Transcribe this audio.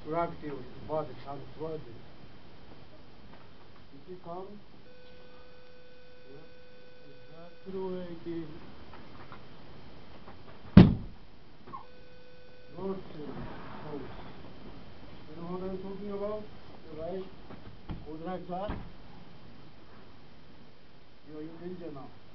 gravity of the body transferred. If you come, exactly where it is. North and south. You know what I'm talking about? Right? Goes like that. You're in danger now.